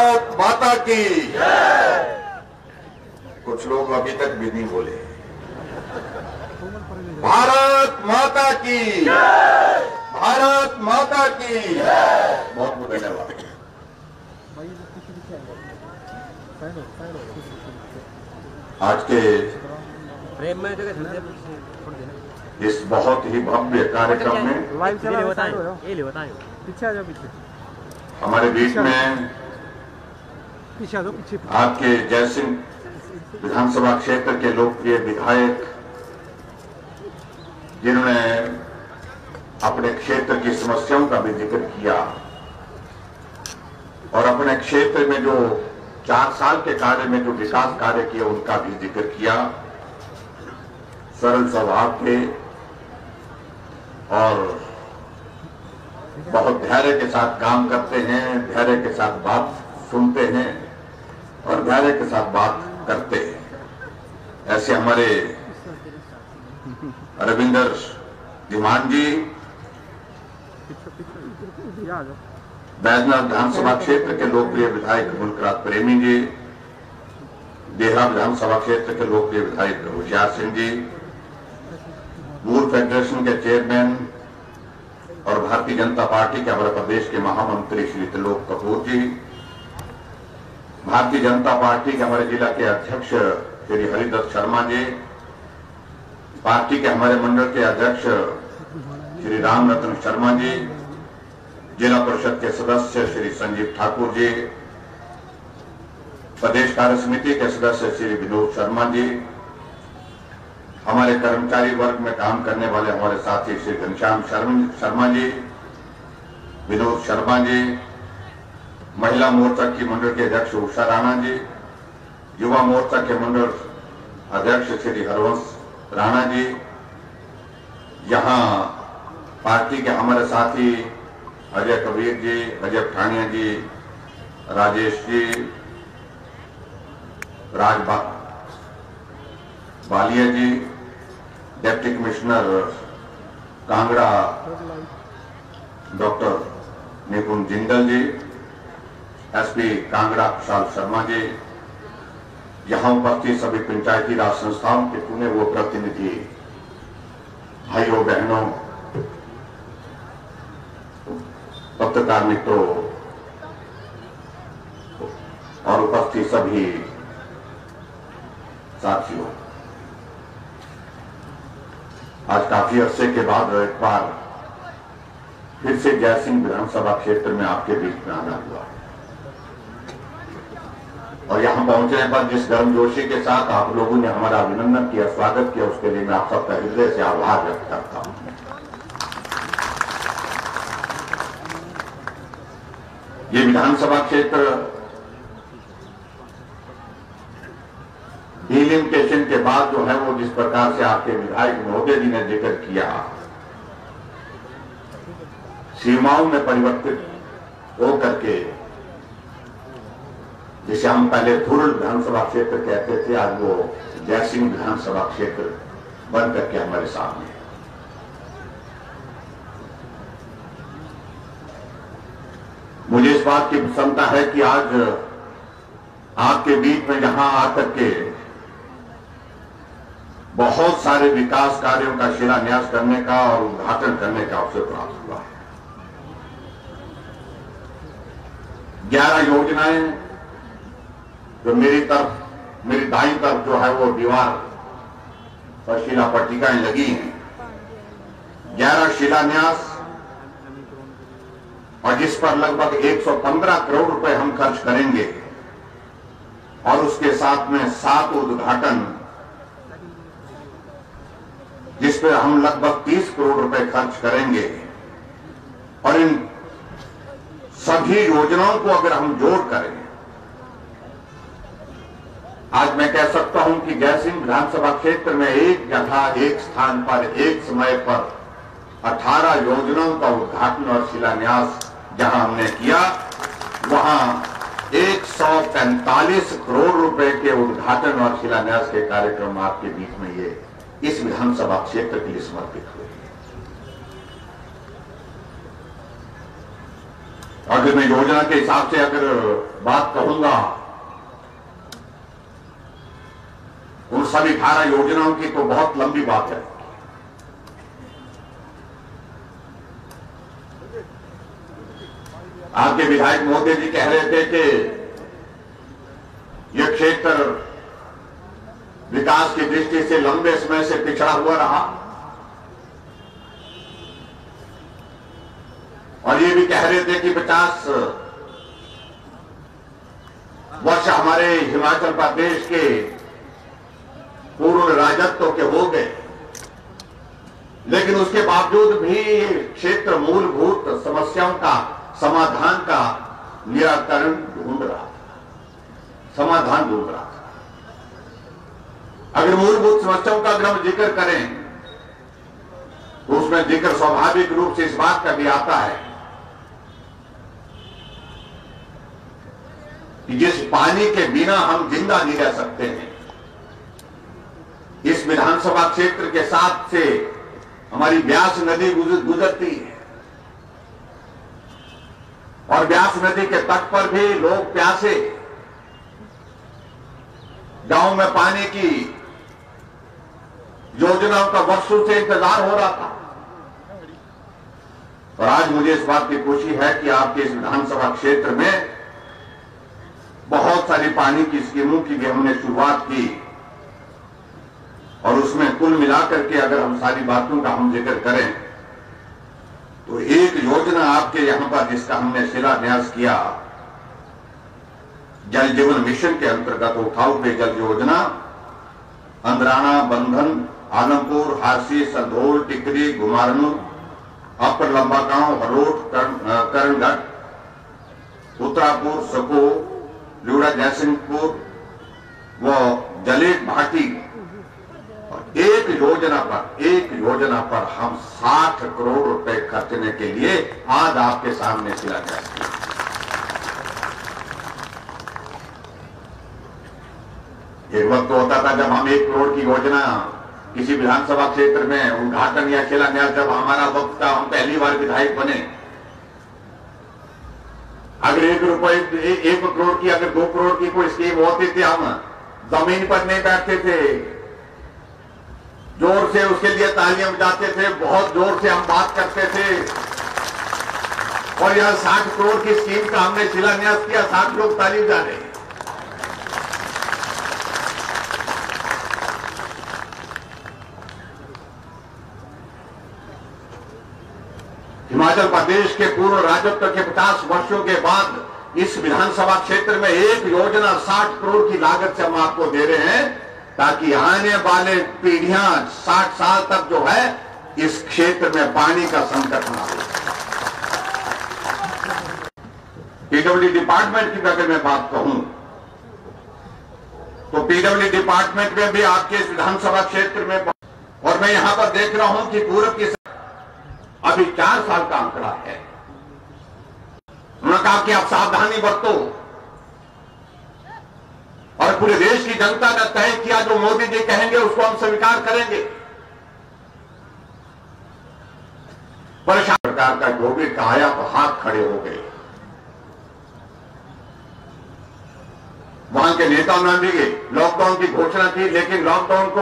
भारत माता की। कुछ लोग अभी तक भी नहीं बोले। भारत माता की, भारत माता की। बहुत बहुत धन्यवाद। आज के इस बहुत ही भव्य कार्यक्रम में हमारे बीच में आपके जयसिंह विधानसभा क्षेत्र के लोकप्रिय विधायक, जिन्होंने अपने क्षेत्र की समस्याओं का भी जिक्र किया और अपने क्षेत्र में जो 4 साल के कार्य में जो विकास कार्य किए उनका भी जिक्र किया। सरल स्वभाव के और बहुत धैर्य के साथ काम करते हैं, धैर्य के साथ बात सुनते हैं और धैर्य के साथ बात करते हैं। ऐसे हमारे रविंदर धीमान जी, बैजनाथ विधानसभा क्षेत्र के लोकप्रिय विधायक मुल्कराज प्रेमी जी, देहरा विधानसभा क्षेत्र के लोकप्रिय विधायक होशियार सिंह जी, वूल फेडरेशन के चेयरमैन और भारतीय जनता पार्टी के हमारे प्रदेश के महामंत्री श्री त्रिलोक कपूर जी, भारतीय जनता पार्टी के हमारे जिला के अध्यक्ष श्री हरिदत्त शर्मा जी, पार्टी के हमारे मंडल के अध्यक्ष श्री राम रतन शर्मा जी, जिला परिषद के सदस्य श्री संजीव ठाकुर जी, प्रदेश कार्य समिति के सदस्य श्री विनोद शर्मा जी, हमारे कर्मचारी वर्ग में काम करने वाले हमारे साथी श्री घनश्याम शर्मा जी, विनोद शर्मा जी, महिला मोर्चा की मंडल के अध्यक्ष उषा राणा जी, युवा मोर्चा के मंडल अध्यक्ष श्री हरवंश राणा जी, यहाँ पार्टी के हमारे साथी अजय कबीर जी, अजय ठानिया जी, Rajesh ji, Raj Baliya ji, deputy commissioner Kangra doctor Nipun Jindal ji, SP Kangra Kushal Sharma ji, यहाँ उपस्थित सभी पंचायती राज संस्थाओं के चुने वो प्रतिनिधि भाइयों बहनों, पत्रकार मित्रों और उपस्थित सभी साथियों, आज काफी अरसे के बाद एक बार फिर से जयसिंह विधानसभा क्षेत्र में आपके बीच में आना हुआ और यहां पहुंचने पर जिस गर्मजोशी के साथ आप लोगों ने हमारा अभिनंदन किया, स्वागत किया, उसके लिए मैं आप सबका हृदय से आभार व्यक्त करता हूं। ये विधानसभा क्षेत्र डिलिमिटेशन के बाद जो है वो जिस प्रकार से आपके विधायक महोदय जी ने जिक्र किया, सीमाओं में परिवर्तित हो करके, जिसे हम पहले धुरल विधानसभा क्षेत्र कहते थे, आज वो जयसिंह विधानसभा क्षेत्र बन करके हमारे सामने। मुझे इस बात की प्रसन्नता है कि आज आपके बीच में जहां आकर के बहुत सारे विकास कार्यों का शिलान्यास करने का और उद्घाटन करने का अवसर प्राप्त हुआ है। 11 योजनाएं जो मेरी दाईं तरफ जो है वो दीवार पर शिला पट्टिकाएं लगी हैं, 11 शिलान्यास और जिस पर लगभग 115 करोड़ रुपए हम खर्च करेंगे और उसके साथ में 7 उद्घाटन जिस पर हम लगभग 30 करोड़ रुपए खर्च करेंगे। और इन सभी योजनाओं को अगर हम जोड़ करें, आज मैं कह सकता हूं कि जयसिंह विधानसभा क्षेत्र में एक जगह, एक स्थान पर, एक समय पर 18 योजनाओं का उद्घाटन और शिलान्यास जहां हमने किया, वहां 145 करोड़ रुपए के उद्घाटन और शिलान्यास के कार्यक्रम आपके बीच में ये इस विधानसभा क्षेत्र के लिए समर्पित हुए। अगर मैं योजना के हिसाब से अगर बात कहूंगा, उन सभी 18 योजनाओं की तो बहुत लंबी बात है। आपके विधायक मोदी जी कह रहे थे कि यह क्षेत्र विकास की दृष्टि से लंबे समय से पिछड़ा हुआ रहा, और ये भी कह रहे थे कि 50 वर्ष हमारे हिमाचल प्रदेश के पूर्ण राजत्व के हो गए, लेकिन उसके बावजूद भी क्षेत्र मूलभूत समस्याओं का समाधान का निराकरण ढूंढ रहा था, समाधान ढूंढ रहा था। अगर मूलभूत समस्याओं का अगर हम जिक्र करें तो उसमें जिक्र स्वाभाविक रूप से इस बात का भी आता है कि जिस पानी के बिना हम जिंदा नहीं रह सकते हैं, इस विधानसभा क्षेत्र के साथ से हमारी व्यास नदी गुजरती है, और व्यास नदी के तट पर भी लोग प्यासे, गांव में पानी की योजनाओं का वर्षों से इंतजार हो रहा था। और आज मुझे इस बात की खुशी है कि आपके इस विधानसभा क्षेत्र में बहुत सारी पानी की स्कीमों की भी हमने शुरुआत की, और उसमें कुल मिलाकर के अगर हम सारी बातों का हम जिक्र करें तो एक योजना आपके यहां पर जिसका हमने शिलान्यास किया, जल जीवन मिशन के अंतर्गत उठाऊ पेयजल योजना, अंदराना, बंधन, आलमपुर, हारसी, संधोल, टिकरी, घुमारनू, अपर लंबागांव, हरोट, करणगढ़, उत्तरापुर, सको, ल्यूड़ा, जयसिंहपुर व जलेट भाटी, एक योजना पर हम 60 करोड़ रुपए खर्चने के लिए आज आपके सामने शिलान्यास किया। एक वक्त तो होता था जब हम 1 करोड़ की योजना किसी विधानसभा क्षेत्र में उद्घाटन या शिलान्यास, जब हमारा वक्त था, हम पहली बार विधायक बने, अगर 1 करोड़ की अगर 2 करोड़ की कोई स्कीम होती थी, हम जमीन पर नहीं बैठते थे, जोर से उसके लिए तालियां बजाते थे, बहुत जोर से हम बात करते थे, और यह 60 करोड़ की स्कीम का हमने शिलान्यास किया, 60 लोग ताली बजा रहे हैं। हिमाचल प्रदेश के पूर्ण राजत्व के 50 वर्षों के बाद इस विधानसभा क्षेत्र में एक योजना 60 करोड़ की लागत से हम आपको दे रहे हैं, ताकि आने वाले पीढ़ियां 60 साल तक जो है इस क्षेत्र में पानी का संकट ना हो। पीडब्ल्यू डिपार्टमेंट की अगर मैं बात कहूं तो पीडब्ल्यू डिपार्टमेंट में भी आपके इस विधानसभा क्षेत्र में, और मैं यहां पर देख रहा हूं कि पूर्व की अभी 4 साल का आंकड़ा है। उन्होंने कहा कि आप सावधानी बरतो, और पूरे देश की जनता ने तय किया जो मोदी जी कहेंगे उसको हम स्वीकार करेंगे। परेशान सरकार का जो भी कहा तो हाथ खड़े हो गए। वहां के नेताओं ने भी लॉकडाउन की घोषणा की, लेकिन लॉकडाउन को